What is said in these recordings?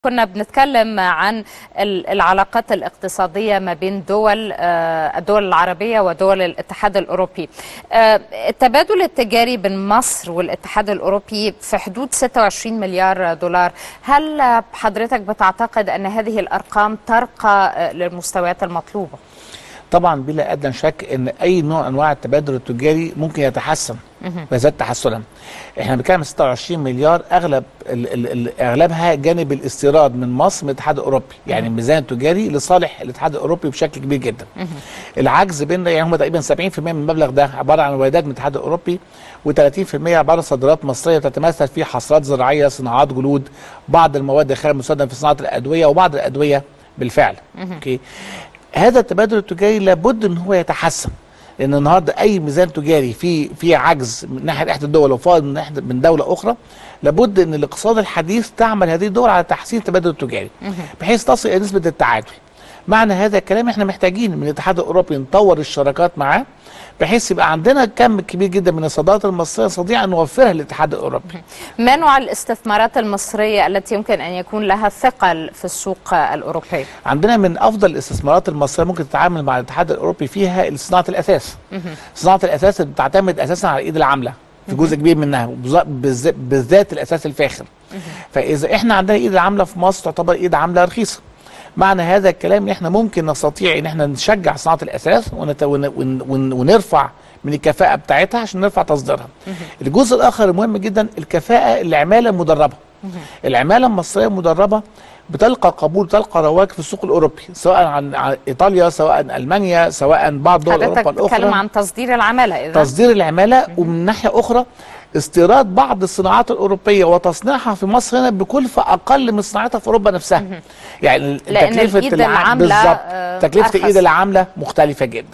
كنا بنتكلم عن العلاقات الاقتصادية ما بين الدول العربية ودول الاتحاد الأوروبي. التبادل التجاري بين مصر والاتحاد الأوروبي في حدود 26 مليار دولار. هل حضرتك بتعتقد أن هذه الأرقام ترقى للمستويات المطلوبة؟ طبعا بلا ادنى شك ان اي نوع انواع التبادل التجاري ممكن يتحسن ويزداد تحسنا. احنا بنتكلم 26 مليار، اغلبها جانب الاستيراد من مصر من الاتحاد الاوروبي، يعني الميزان التجاري لصالح الاتحاد الاوروبي بشكل كبير جدا. العجز بين يعني هم تقريبا 70% من المبلغ ده عباره عن واردات من الاتحاد الاوروبي، و30% عباره عن صادرات مصريه بتتمثل في حصرات زراعيه، صناعات جلود، بعض المواد الخام المستخدمه في صناعه الادويه وبعض الادويه بالفعل. اوكي، هذا التبادل التجاري لابد ان هو يتحسن، لان النهارده اي ميزان تجاري في عجز من ناحيه احدى الدول وفائض من دوله اخرى، لابد ان الاقتصاد الحديث تعمل هذه الدول على تحسين التبادل التجاري بحيث تصل الى نسبه التعادل. معنى هذا الكلام احنا محتاجين من الاتحاد الاوروبي نطور الشراكات معاه بحيث يبقى عندنا كم كبير جدا من الصادرات المصريه نستطيع ان نوفرها للاتحاد الاوروبي. ما نوع الاستثمارات المصريه التي يمكن ان يكون لها ثقل في السوق الاوروبيه؟ عندنا من افضل الاستثمارات المصريه ممكن تتعامل مع الاتحاد الاوروبي فيها صناعه الاثاث. صناعه الاثاث بتعتمد اساسا على ايد العامله في جزء كبير منها، بالذات الاثاث الفاخر. فاذا احنا عندنا ايد العامله في مصر تعتبر ايد عامله رخيصه. معنى هذا الكلام ان احنا ممكن نستطيع ان احنا نشجع صناعه الاثاث ونرفع من الكفاءه بتاعتها عشان نرفع تصديرها. الجزء الاخر المهم جدا الكفاءه، العماله المدربه. العماله المصريه المدربه بتلقى قبول، تلقى رواج في السوق الاوروبي، سواء عن ايطاليا، سواء المانيا، سواء بعض دول اوروبا الاخرى. حضرتك بتتكلم عن تصدير العماله اذا؟ تصدير العماله، ومن ناحيه اخرى استيراد بعض الصناعات الاوروبيه وتصنيعها في مصر هنا بكلفه اقل من صناعتها في اوروبا نفسها. يعني تكلفه العامله بالظبط، تكلفه الايد العامله مختلفه جدا.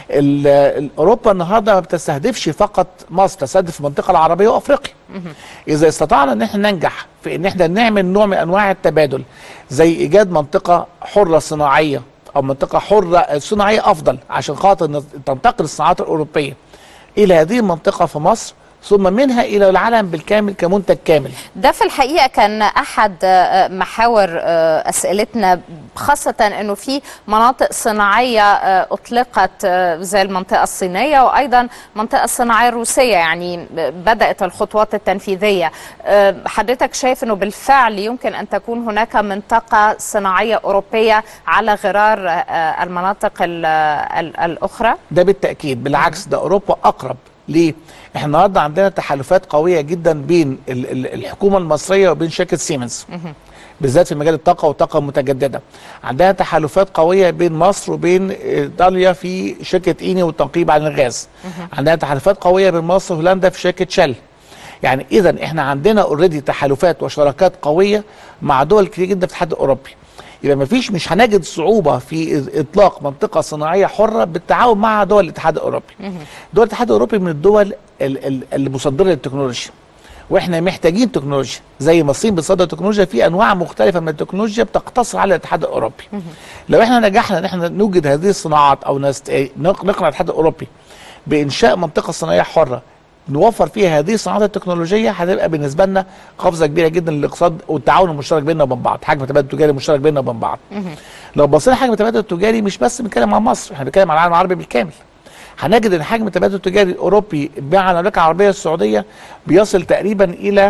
اوروبا النهارده ما بتستهدفش فقط مصر، تستهدف المنطقه العربيه وافريقيا. اذا استطعنا ان احنا ننجح في ان احنا نعمل نوع من انواع التبادل، زي ايجاد منطقه حره صناعيه او منطقه حره صناعيه افضل عشان خاطر تنتقل الصناعات الاوروبيه الى هذه المنطقه في مصر، ثم منها إلى العالم بالكامل كمنتج كامل. ده في الحقيقة كان أحد محاور أسئلتنا، خاصة أنه في مناطق صناعية أطلقت زي المنطقة الصينية وأيضا المنطقة الصناعية الروسية، يعني بدأت الخطوات التنفيذية. حضرتك شايف أنه بالفعل يمكن أن تكون هناك منطقة صناعية أوروبية على غرار المناطق الأخرى؟ ده بالتأكيد، بالعكس ده أوروبا أقرب. ليه؟ احنا النهارده عندنا تحالفات قويه جدا بين الحكومه المصريه وبين شركه سيمنز، بالذات في مجال الطاقه والطاقه المتجدده. عندنا تحالفات قويه بين مصر وبين ايطاليا في شركه ايني والتنقيب عن الغاز. عندنا تحالفات قويه بين مصر وهولندا في شركه شل. يعني اذا احنا عندنا اوريدي تحالفات وشراكات قويه مع دول كتير جدا في الاتحاد الاوروبي. يبقى مش هنجد صعوبه في اطلاق منطقه صناعيه حره بالتعاون مع دول الاتحاد الاوروبي. دول الاتحاد الاوروبي من الدول اللي مصدره للتكنولوجيا، واحنا محتاجين تكنولوجيا. زي ما الصين بتصدر تكنولوجيا، في انواع مختلفه من التكنولوجيا بتقتصر على الاتحاد الاوروبي. لو احنا نجحنا ان احنا نوجد هذه الصناعات او نقنع الاتحاد الاوروبي بانشاء منطقه صناعيه حره نوفر فيها هذه الصناعات التكنولوجيه، هتبقى بالنسبه لنا قفزه كبيره جدا للاقتصاد والتعاون المشترك بيننا وبين بعض، حجم التبادل التجاري المشترك بيننا وبين بعض. لو بصينا حجم التبادل التجاري مش بس بنتكلم عن مصر، احنا بنتكلم عن العالم العربي بالكامل. هنجد ان حجم التبادل التجاري الاوروبي مع المملكه العربيه السعوديه بيصل تقريبا الى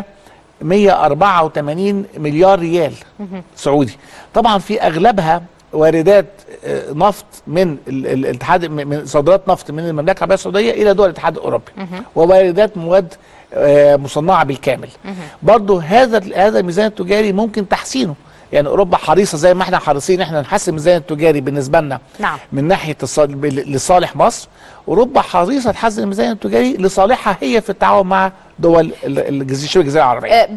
184 مليار ريال سعودي. طبعا في اغلبها واردات نفط من الاتحاد، من صادرات نفط من المملكه العربيه السعوديه الى دول الاتحاد الاوروبي، وواردات مواد مصنعه بالكامل. برضه هذا الميزان التجاري ممكن تحسينه. يعني اوروبا حريصه زي ما احنا حريصين احنا نحسن الميزان التجاري بالنسبه لنا من ناحيه لصالح مصر، اوروبا حريصه تحسن الميزان التجاري لصالحها هي في التعاون مع دول شبه الجزيره العربيه.